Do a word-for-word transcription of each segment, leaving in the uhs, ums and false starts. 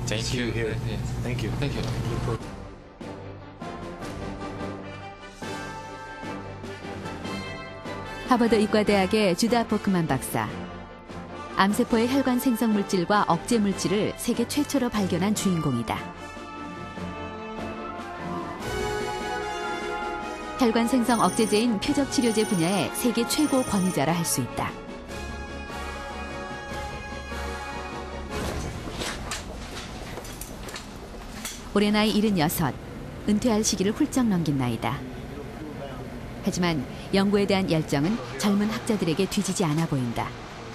Thank see you you. here. 네, 네. Thank you. Thank you. Look forward. 하버드 의과대학의 주다 포크만 박사. 암세포의 혈관 생성 물질과 억제 물질을 세계 최초로 발견한 주인공이다. 혈관 생성 억제제인 표적 치료제 분야의 세계 최고 권위자라 할 수 있다. 올해 나이 일흔여섯, 은퇴할 시기를 훌쩍 넘긴 나이다. 하지만 연구에 대한 열정은 젊은 학자들에게 뒤지지 않아 보인다.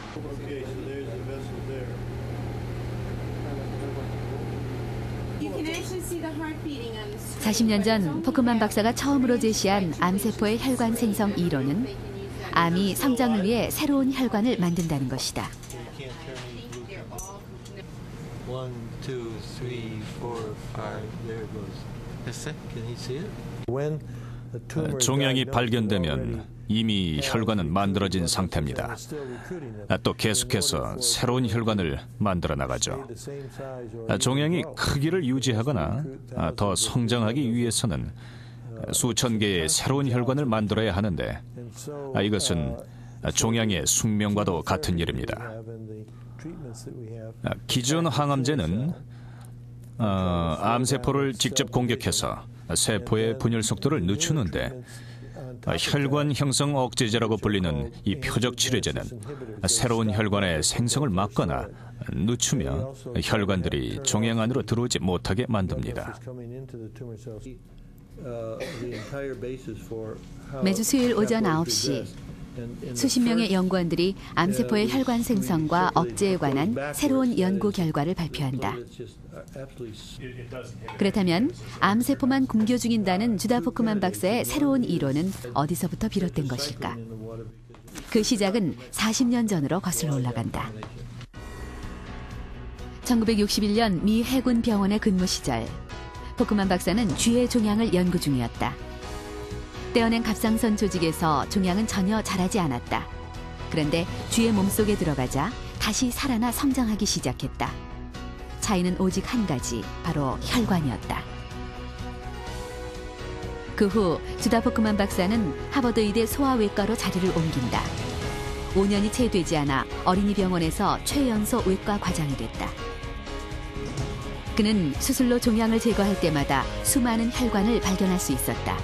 사십 년 전 포크만 박사가 처음으로 제시한 암세포의 혈관 생성 이론은 암이 성장을 위해 새로운 혈관을 만든다는 것이다. One, two, three, four, five. There it goes. 됐어요? Can he see it? When the tumor is 종양이 diagnosed 발견되면 already, 이미 혈관은 만들어진 상태입니다. 또 계속해서 새로운 혈관을 만들어 나가죠. 종양이 크기를 유지하거나 더 성장하기 위해서는 수천 개의 새로운 혈관을 만들어야 하는데 이것은 종양의 숙명과도 같은 일입니다. 기존 항암제는 어, 암세포를 직접 공격해서 세포의 분열 속도를 늦추는데 혈관 형성 억제제라고 불리는 이 표적 치료제는 새로운 혈관의 생성을 막거나 늦추며 혈관들이 종양 안으로 들어오지 못하게 만듭니다. 매주 수요일 오전 아홉 시 수십 명의 연구원들이 암세포의 혈관 생성과 억제에 관한 새로운 연구 결과를 발표한다. 그렇다면 암세포만 굶겨 죽인다는 주다 포크만 박사의 새로운 이론은 어디서부터 비롯된 것일까? 그 시작은 사십 년 전으로 거슬러 올라간다. 천구백육십일 년 미 해군 병원의 근무 시절 포크만 박사는 쥐의 종양을 연구 중이었다. 떼어낸 갑상선 조직에서 종양은 전혀 자라지 않았다. 그런데 쥐의 몸속에 들어가자 다시 살아나 성장하기 시작했다. 차이는 오직 한 가지, 바로 혈관이었다. 그 후 주다 포크만 박사는 하버드 의대 소아외과로 자리를 옮긴다. 오 년이 채 되지 않아 어린이 병원에서 최연소 외과 과장이 됐다. 그는 수술로 종양을 제거할 때마다 수많은 혈관을 발견할 수 있었다.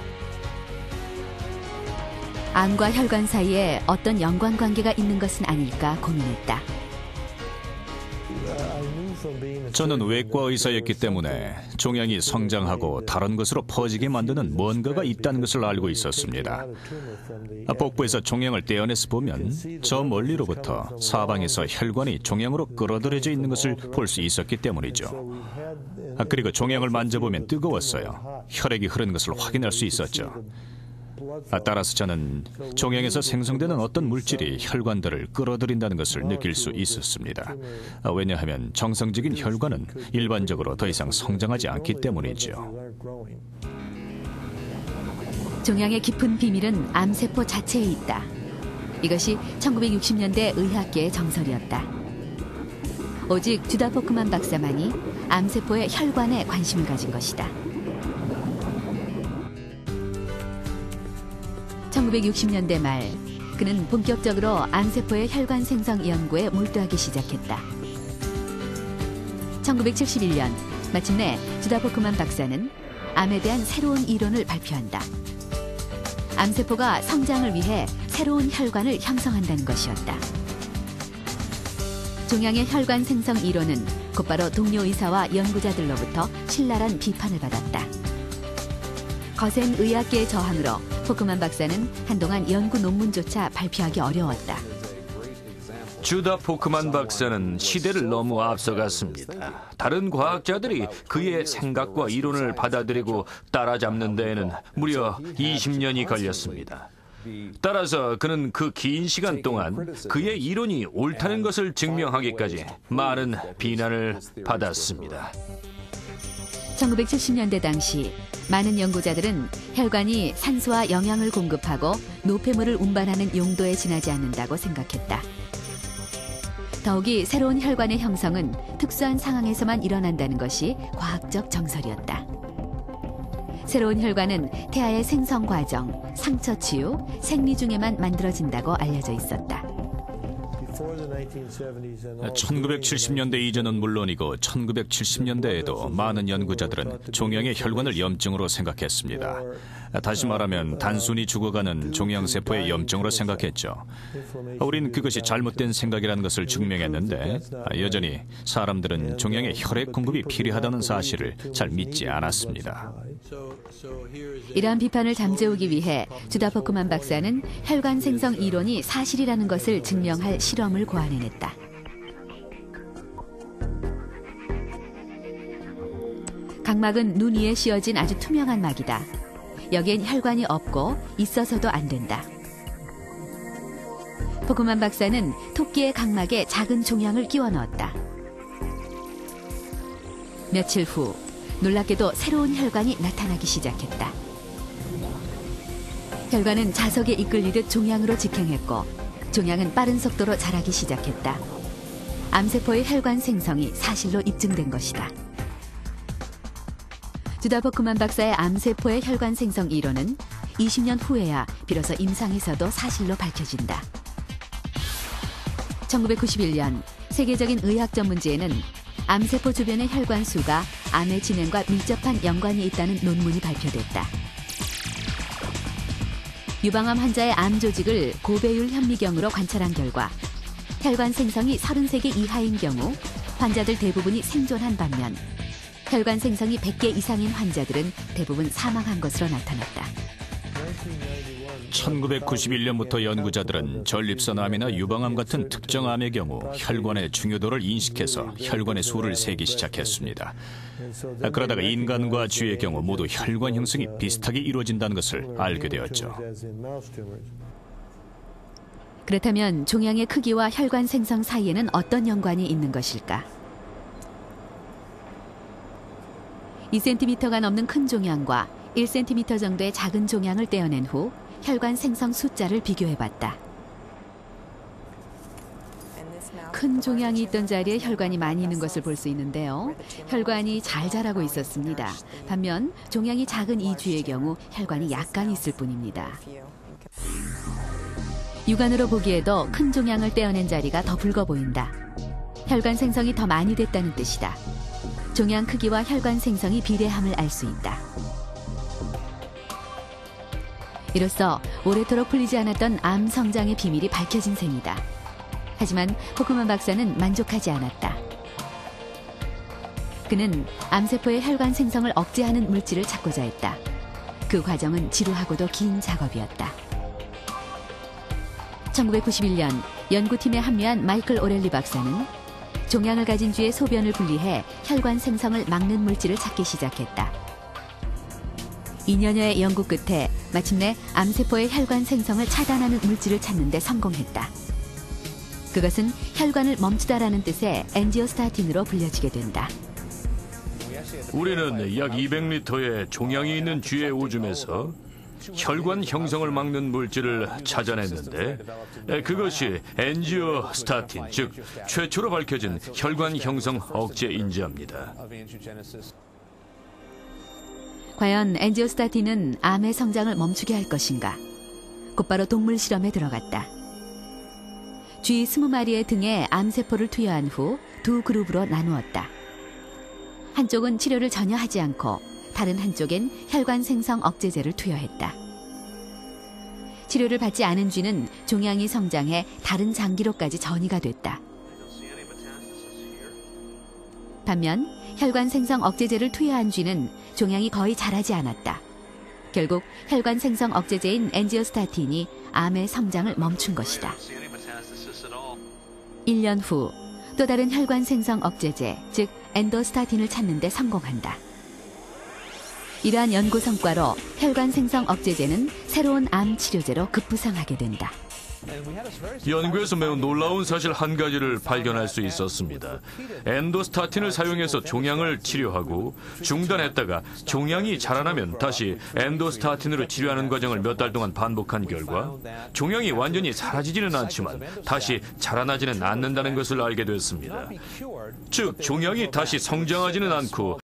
암과 혈관 사이에 어떤 연관관계가 있는 것은 아닐까 고민했다. 저는 외과 의사였기 때문에 종양이 성장하고 다른 곳으로 퍼지게 만드는 뭔가가 있다는 것을 알고 있었습니다. 복부에서 종양을 떼어내서 보면 저 멀리로부터 사방에서 혈관이 종양으로 끌어들여져 있는 것을 볼 수 있었기 때문이죠. 그리고 종양을 만져보면 뜨거웠어요. 혈액이 흐르는 것을 확인할 수 있었죠. 따라서 저는 종양에서 생성되는 어떤 물질이 혈관들을 끌어들인다는 것을 느낄 수 있었습니다. 왜냐하면 정상적인 혈관은 일반적으로 더 이상 성장하지 않기 때문이죠. 종양의 깊은 비밀은 암세포 자체에 있다. 이것이 천구백육십 년대 의학계의 정설이었다. 오직 주다 포크만 박사만이 암세포의 혈관에 관심을 가진 것이다. 천구백육십 년대 말, 그는 본격적으로 암세포의 혈관 생성 연구에 몰두하기 시작했다. 천구백칠십일 년, 마침내 주다 포크만 박사는 암에 대한 새로운 이론을 발표한다. 암세포가 성장을 위해 새로운 혈관을 형성한다는 것이었다. 종양의 혈관 생성 이론은 곧바로 동료 의사와 연구자들로부터 신랄한 비판을 받았다. 거센 의학계의 저항으로 포크만 박사는 한동안 연구 논문조차 발표하기 어려웠다. 주다 포크만 박사는 시대를 너무 앞서갔습니다. 다른 과학자들이 그의 생각과 이론을 받아들이고 따라잡는 데에는 무려 이십 년이 걸렸습니다. 따라서 그는 그 긴 시간 동안 그의 이론이 옳다는 것을 증명하기까지 많은 비난을 받았습니다. 천구백칠십 년대 당시 많은 연구자들은 혈관이 산소와 영양을 공급하고 노폐물을 운반하는 용도에 지나지 않는다고 생각했다. 더욱이 새로운 혈관의 형성은 특수한 상황에서만 일어난다는 것이 과학적 정설이었다. 새로운 혈관은 태아의 생성 과정, 상처 치유, 생리 중에만 만들어진다고 알려져 있었다. 천구백칠십 년대 이전은 물론이고 천구백칠십 년대에도 많은 연구자들은 종양의 혈관을 염증으로 생각했습니다. 다시 말하면 단순히 죽어가는 종양세포의 염증으로 생각했죠. 우린 그것이 잘못된 생각이라는 것을 증명했는데 여전히 사람들은 종양의 혈액 공급이 필요하다는 사실을 잘 믿지 않았습니다. 이러한 비판을 잠재우기 위해 주다 포크만 박사는 혈관 생성 이론이 사실이라는 것을 증명할 실험을 고안해냈다. 각막은 눈 위에 씌어진 아주 투명한 막이다. 여기엔 혈관이 없고 있어서도 안 된다. 포크만 박사는 토끼의 각막에 작은 종양을 끼워 넣었다. 며칠 후 놀랍게도 새로운 혈관이 나타나기 시작했다. 혈관은 자석에 이끌리듯 종양으로 직행했고 종양은 빠른 속도로 자라기 시작했다. 암세포의 혈관 생성이 사실로 입증된 것이다. 주다 포크만 박사의 암세포의 혈관 생성 이론은 이십 년 후에야 비로소 임상에서도 사실로 밝혀진다. 천구백구십일 년 세계적인 의학 전문지에는 암세포 주변의 혈관 수가 암의 진행과 밀접한 연관이 있다는 논문이 발표됐다. 유방암 환자의 암 조직을 고배율 현미경으로 관찰한 결과 혈관 생성이 서른세 개 이하인 경우 환자들 대부분이 생존한 반면 혈관 생성이 백 개 이상인 환자들은 대부분 사망한 것으로 나타났다. 천구백구십일 년부터 연구자들은 전립선암이나 유방암 같은 특정 암의 경우 혈관의 중요도를 인식해서 혈관의 수를 세기 시작했습니다. 그러다가 인간과 쥐의 경우 모두 혈관 형성이 비슷하게 이루어진다는 것을 알게 되었죠. 그렇다면 종양의 크기와 혈관 생성 사이에는 어떤 연관이 있는 것일까? 이 센티미터가 넘는 큰 종양과 일 센티미터 정도의 작은 종양을 떼어낸 후 혈관 생성 숫자를 비교해봤다. 큰 종양이 있던 자리에 혈관이 많이 있는 것을 볼 수 있는데요. 혈관이 잘 자라고 있었습니다. 반면 종양이 작은 이 쥐의 경우 혈관이 약간 있을 뿐입니다. 육안으로 보기에도 큰 종양을 떼어낸 자리가 더 붉어 보인다. 혈관 생성이 더 많이 됐다는 뜻이다. 종양 크기와 혈관 생성이 비례함을 알 수 있다. 이로써 오래도록 풀리지 않았던 암 성장의 비밀이 밝혀진 셈이다. 하지만 포크만 박사는 만족하지 않았다. 그는 암세포의 혈관 생성을 억제하는 물질을 찾고자 했다. 그 과정은 지루하고도 긴 작업이었다. 천구백구십일 년 연구팀에 합류한 마이클 오렐리 박사는 종양을 가진 쥐의 소변을 분리해 혈관 생성을 막는 물질을 찾기 시작했다. 이 년여의 연구 끝에 마침내 암세포의 혈관 생성을 차단하는 물질을 찾는 데 성공했다. 그것은 혈관을 멈추다라는 뜻의 엔지오스타틴으로 불려지게 된다. 우리는 약 이백 리터의 종양이 있는 쥐의 오줌에서 혈관 형성을 막는 물질을 찾아냈는데 그것이 엔지오스타틴, 즉 최초로 밝혀진 혈관 형성 억제 인자입니다. 과연 엔지오스타틴은 암의 성장을 멈추게 할 것인가? 곧바로 동물 실험에 들어갔다. 쥐 스무 마리의 등에 암세포를 투여한 후 두 그룹으로 나누었다. 한쪽은 치료를 전혀 하지 않고 다른 한쪽엔 혈관 생성 억제제를 투여했다. 치료를 받지 않은 쥐는 종양이 성장해 다른 장기로까지 전이가 됐다. 반면 혈관 생성 억제제를 투여한 쥐는 종양이 거의 자라지 않았다. 결국 혈관 생성 억제제인 엔지오스타틴이 암의 성장을 멈춘 것이다. 일 년 후 또 다른 혈관 생성 억제제, 즉 엔도스타틴을 찾는 데 성공한다. 이러한 연구 성과로 혈관 생성 억제제는 새로운 암 치료제로 급부상하게 된다. 연구에서 매우 놀라운 사실 한 가지를 발견할 수 있었습니다. 엔도스타틴을 사용해서 종양을 치료하고 중단했다가 종양이 자라나면 다시 엔도스타틴으로 치료하는 과정을 몇 달 동안 반복한 결과 종양이 완전히 사라지지는 않지만 다시 자라나지는 않는다는 것을 알게 됐습니다. 즉, 종양이 다시 성장하지는 않고